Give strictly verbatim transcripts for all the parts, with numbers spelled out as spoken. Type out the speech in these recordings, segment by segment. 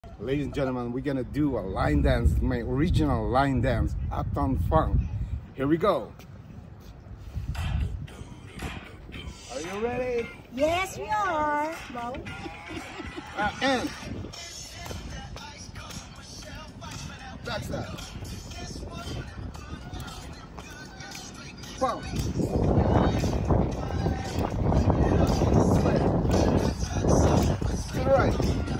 Ladies and gentlemen, we're gonna do a line dance, my original line dance, Uptown Funk. Here we go. Are you ready? Yes, we are. Well, Uh, and back step. Bump. Swing. To the right.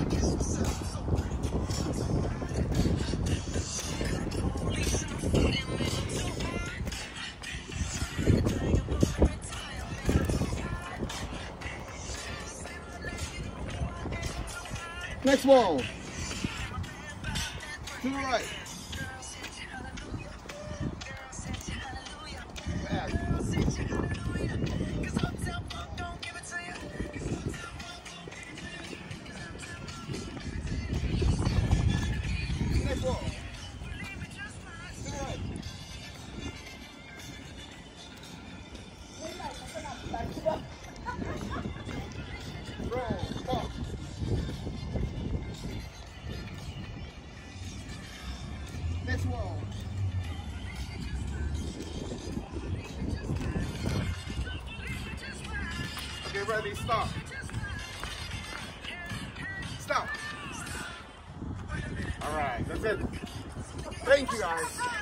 Next one. To the right. Back. Next one. To the right. Roll. Pump. Next one. Okay, ready, stop. Stop. All right, that's it. Thank you, guys.